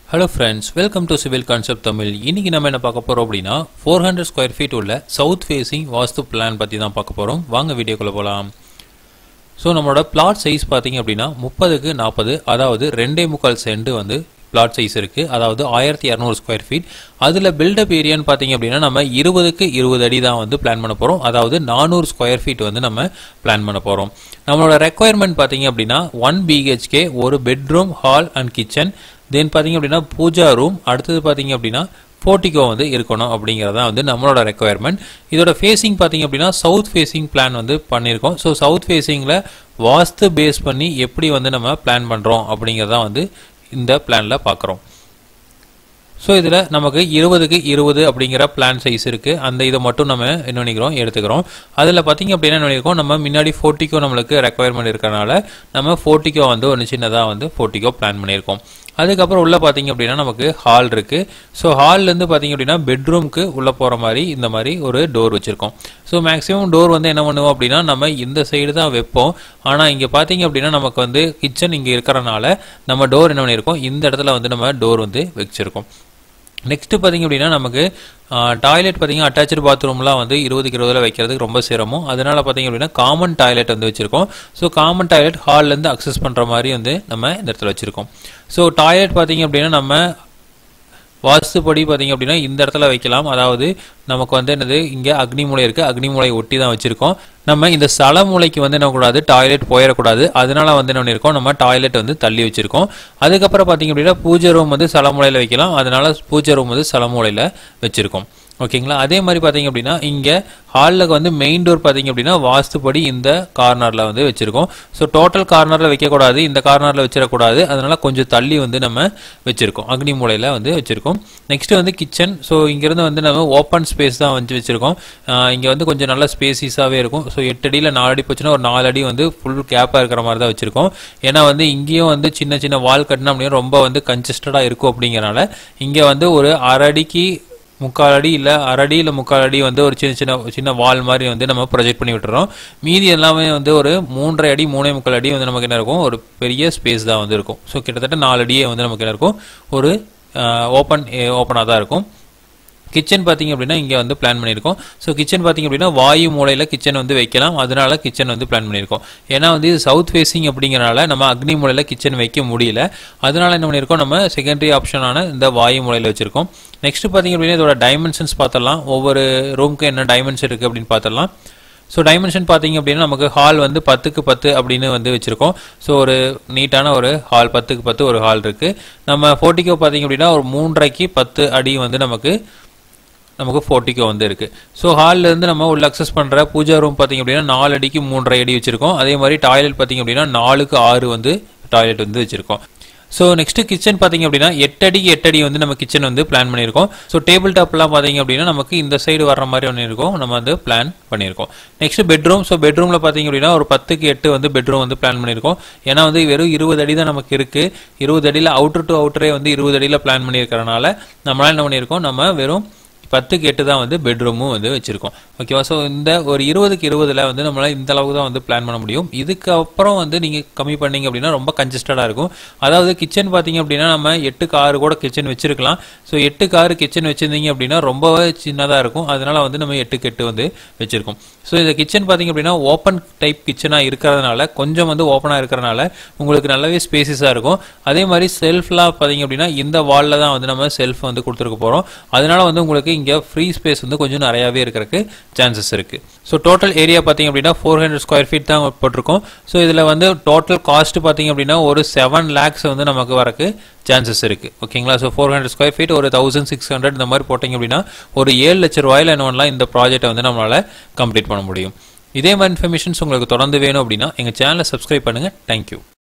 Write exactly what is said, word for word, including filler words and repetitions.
Hello friends, welcome to Civil Concept Tamil. இன்னைக்கு நம்ம என்ன பார்க்க போறோம் அப்படினா four hundred square feet உள்ள south facing வாஸ்து பிளான் பத்தி தான் பார்க்க போறோம். வாங்க வீடியோக்குள்ள போலாம். சோ நம்மளோட பிளாட் சைஸ் பாத்தீங்க அப்படினா thirty க்கு forty அதாவது two point five சென்ட் வந்து பிளாட் சைஸ் இருக்கு. அதாவது twelve hundred ஸ்கொயர் ஃபீட். அதுல பில்ட் அப் ஏரியான்னு பாத்தீங்க அப்படினா நம்ம twenty க்கு twenty அடி தான் வந்து பிளான் பண்ண போறோம். அதாவது four hundred ஸ்கொயர் ஃபீட் வந்து நம்ம பிளான் பண்ண போறோம். நம்மளோட ரெக்வயர்மென்ட் பாத்தீங்க அப்படினா one B H K ஒரு bedroom, hall and kitchen. Then பாத்தீங்க அப்படினா பூஜா ரூம், அடுத்து பாத்தீங்க அப்படினா போர்டிகோ வந்து இருக்கணும் அப்படிங்கறத வந்து நம்மளோட ரெக்வயர்மென்ட். இதோட ஃபேசிங் பாத்தீங்க அப்படினா சவுத் ஃபேசிங் பிளான் வந்து பண்ணிருக்கோம். சோ சவுத் ஃபேசிங்ல வாஸ்து பேஸ் பண்ணி எப்படி வந்து நம்ம பிளான் பண்றோம் அப்படிங்கறத வந்து இந்த பிளான்ல பார்க்கறோம். சோ இதுல நமக்கு twenty க்கு twenty அப்படிங்கற பிளான் சைஸ் இருக்கு. அந்த இத மட்டும் நம்ம என்ன பண்ணிக்கிறோம் எடுத்துக்கிறோம். அதுல பாத்தீங்க அப்படினா என்ன பண்ணிருக்கோம், நம்ம முன்னாடி போர்டிகோ நமக்கு ரெக்வயர்மென்ட் இருக்கறனால நம்ம போர்டிகோ வந்து ஒரு சின்னதா வந்து போர்டிகோ பிளான் பண்ணிருக்கோம். அதுக்கு அப்புறம் உள்ள பாத்தீங்க அப்படினா நமக்கு ஹால் இருக்கு. சோ ஹால்ல இருந்து பாத்தீங்க அப்படினா பெட்ரூம்க்கு உள்ள போற மாதிரி இந்த மாதிரி ஒரு டோர் வச்சிருக்கோம். சோ மேக்ஸिमम டோர் வந்து என்ன பண்ணுவோம் அப்படினா நம்ம இந்த சைடு தான் வைப்போம். ஆனா இங்க பாத்தீங்க அப்படினா நமக்கு வந்து கிச்சன் இங்க இருக்கறனால நம்ம டோர் என்ன பண்ணிருக்கோம், இந்த இடத்துல வந்து நம்ம டோர் வந்து வச்சிருக்கோம். நெக்ஸ்ட் பாத்தீங்க அப்படினா நமக்கு டாய்லெட் பாத்தீங்க அட்டாச்ட் பாத்ரூம்லாம் வந்து twenty க்கு twenty ல வைக்கிறதுக்கு ரொம்ப சிரமம். அதனால பாத்தீங்க அப்படினா காமன் டாய்லெட் வந்து வச்சிருக்கோம். சோ காமன் டாய்லெட் ஹால்ல இருந்து அக்சஸ் பண்ற மாதிரி வந்து நம்ம இந்த இடத்துல வச்சிருக்கோம். சோ டாய்லெட் பாத்தீங்க அப்படினா நம்ம வாஸ்துபடி பாத்தீங்க அப்படினா இந்த இடத்துல வைக்கலாம். அதாவது நமக்கு வந்து என்னது இங்க அக்னி மூலை இருக்கு, அக்னி மூலை ஒட்டி தான் வச்சிருக்கோம். நம்ம இந்த சல மூலைக்கு வந்து என்ன கூடாது, டாய்லெட் போயிட கூடாது. அதனால வந்து என்ன பண்ணிருக்கோம், நம்ம டாய்லெட் வந்து தள்ளி வச்சிருக்கோம். அதுக்கு அப்புறம் பாத்தீங்க அப்படினா பூஜை ரூம் வந்து சல மூலையில வைக்கலாம். அதனால பூஜை ரூம் வந்து சல மூலையில வச்சிருக்கோம். ஓகேங்களா. அதே மாதிரி பாத்தீங்க அப்படினா இங்க ஹால்ல வந்து மெயின் டோர் பாத்தீங்க அப்படினா வாஸ்துபடி இந்த கார்னர்ல வந்து வச்சிருக்கோம். சோ டோட்டல் கார்னர்ல வைக்க கூடாது, இந்த கார்னர்ல வச்சிர கூடாது. அதனால கொஞ்சம் தள்ளி வந்து நம்ம வச்சிருக்கோம், அக்னி மூலையில வந்து வச்சிருக்கோம். நெக்ஸ்ட் வந்து கிச்சன். சோ இங்க இருந்து வந்து நம்ம ஓபன் ஸ்பேஸ் தான் வந்து வச்சிருக்கோம். இங்க வந்து கொஞ்சம் நல்ல ஸ்பேசிஸாவே இருக்கும். சோ eight அடியில four அடி போச்சுனா ஒரு four அடி வந்து ஃபுல் கேப்பா இருக்கிற மாதிரி தான் வச்சிருக்கோம். ஏன்னா வந்து இங்கேயும் வந்து சின்ன சின்ன வால் கட்டினா அப்படியே ரொம்ப வந்து கன்ஜஸ்டடா இருக்கும். அப்படிங்கறனால இங்க வந்து ஒரு அரை அடிக்கு முக்கால் அடி இல்ல அரை அடி இல்ல முக்கால் அடி வந்து ஒரு சின்ன சின்ன சின்ன வால் மாதிரி வந்து நம்ம ப்ரொஜெக்ட் பண்ணி விட்டுறோம். மீதி எல்லாமே வந்து ஒரு மூன்றரை அடி மூணே முக்கால் அடி வந்து நமக்கு என்ன இருக்கும், ஒரு பெரிய ஸ்பேஸ் தான் வந்து இருக்கும். ஸோ கிட்டத்தட்ட நாலு அடியே வந்து நமக்கு என்ன இருக்கும், ஒரு ஓப்பன் ஓப்பனாக தான் இருக்கும். கிச்சன் பாத்தீங்க அப்படின்னா இங்க வந்து பிளான் பண்ணிருக்கோம். சோ கிச்சன் பாத்தீங்க அப்படின்னா வாயு மூலையில கிச்சன் வந்து வைக்கலாம். அதனால கிச்சன் வந்து பிளான் பண்ணிருக்கோம். ஏன்னா வந்து இது சவுத் ஃபேசிங் அப்படிங்கறனால நம்ம அக்னி மூலையில கிச்சன் வைக்க முடியல. அதனால என்ன பண்ணிருக்கோம், நம்ம செகண்டரி ஆப்ஷனான இந்த வாயு மூலையில வச்சிருக்கோம். நெக்ஸ்ட் பாத்தீங்க அப்படின்னா இதோட டைமென்ஷன்ஸ் பார்த்தலாம். ஒவ்வொரு ரூமுக்கு என்ன டைமென்ஷன் இருக்கு அப்படின்னு பார்த்தலாம். ஸோ டைமென்ஷன் பார்த்தீங்க அப்படின்னா நமக்கு ஹால் வந்து பத்துக்கு பத்து அப்படின்னு வந்து வச்சிருக்கோம். ஸோ ஒரு நீட்டான ஒரு ஹால், பத்துக்கு பத்து ஒரு ஹால் இருக்கு. நம்ம போர்டிகோ பார்த்தீங்க அப்படின்னா ஒரு மூன்றரைக்கு பத்து அடி வந்து நமக்கு நமக்கு போர்டிகோ வந்து இருக்கு. ஸோ ஹால்ல இருந்து நம்ம உள்ள அக்சஸ் பண்ற பூஜா ரூம் பார்த்தீங்க அப்படின்னா நாலு அடிக்கு மூன்றரை அடி வச்சிருக்கோம். அதே மாதிரி டாய்லெட் பார்த்தீங்க அப்படின்னா நாலுக்கு ஆறு வந்து டாய்லெட் வந்து வச்சிருக்கோம். ஸோ நெக்ஸ்ட் கிச்சன் பாத்தீங்க அப்படின்னா எட்டு அடிக்கு எட்டு அடி வந்து நம்ம கிச்சன் வந்து பிளான் பண்ணியிருக்கோம். ஸோ டேபிள் டாப்லாம் பாத்தீங்க அப்படின்னா நமக்கு இந்த சைடு வர்ற மாதிரி ஒன்று இருக்கும், நம்ம வந்து பிளான் பண்ணியிருக்கோம். Next bedroom. ஸோ பெட்ரூம்ல பாத்தீங்க அப்படின்னா ஒரு பத்துக்கு எட்டு வந்து பெட்ரூம் வந்து பிளான் பண்ணியிருக்கோம். ஏன்னா வந்து வெறும் இருபது அடி தான் நமக்கு இருக்கு. இருபது அடியில அவுட்டர் டு அவுட்டரே வந்து இருபது அடியில பிளான் பண்ணியிருக்கிறனால நம்மளால என்ன பண்ணியிருக்கோம், நம்ம வெறும் பத்துக்கு எட்டு தான் வந்து பெட்ரூமும் வந்து வச்சிருக்கோம். ஓகேவா. ஸோ இந்த ஒரு இருபதுக்கு இருபதுல வந்து நம்மளால இந்த அளவுக்கு தான் வந்து பிளான் பண்ண முடியும். இதுக்கு அப்புறம் வந்து நீங்க கம்மி பண்ணீங்க அப்படின்னா ரொம்ப கன்ஜஸ்டடா இருக்கும். அதாவது கிச்சன் பாத்தீங்க அப்படின்னா நம்ம எட்டுக்கு ஆறு கூட கிச்சன் வச்சிருக்கலாம். ஸோ எட்டுக்கு ஆறு கிச்சன் வச்சிருந்தீங்க அப்படின்னா ரொம்பவே சின்னதா இருக்கும். அதனால வந்து நம்ம எட்டுக்கு எட்டு வந்து வச்சிருக்கோம். ஸோ இந்த கிச்சன் பாத்தீங்க அப்படின்னா ஓப்பன் டைப் கிச்சனா இருக்கிறதுனால கொஞ்சம் வந்து ஓப்பனா இருக்கிறதுனால உங்களுக்கு நல்லாவே ஸ்பேசிஸா இருக்கும். அதே மாதிரி செல்ஃப்லாம் பாத்தீங்க அப்படின்னா இந்த வால்ல தான் வந்து நம்ம செல்ஃப் வந்து கொடுத்துருக்க போறோம். அதனால வந்து உங்களுக்கு இங்க ஃப்ரீ ஸ்பேஸ் வந்து கொஞ்சம் நிறையவே இருக்கிறதுக்கு சான்சஸ் இருக்கு. ஸோ டோட்டல் ஏரியா பாத்தீங்க அப்படின்னா four hundred ஸ்கொயர் ஃபீட் தான் போட்டிருக்கோம். ஸோ இதுல வந்து டோட்டல் காஸ்ட் பாத்தீங்க அப்படின்னா ஒரு செவன் லேக்ஸ் வந்து நமக்கு வரக்கு சான்சஸ் இருக்கு. ஓகேங்களா. So four hundred square feet ஒரு தௌசண்ட் சிக்ஸ் ஹண்ட்ரட் இந்த மாதிரி போட்டீங்க அப்படின்னா ஒரு ஏழு லட்சம் ரூபாயில என்ன பண்ணலாம், இந்த ப்ராஜெக்டை வந்து நம்மளால கம்ப்ளீட் பண்ண முடியும். இதே மாதிரி இன்ஃபர்மேஷன்ஸ் உங்களுக்கு தொடர்ந்து வேணும் அப்படின்னா எங்க சேனலை சப்ஸ்கிரைப் பண்ணுங்க. தேங்க்யூ.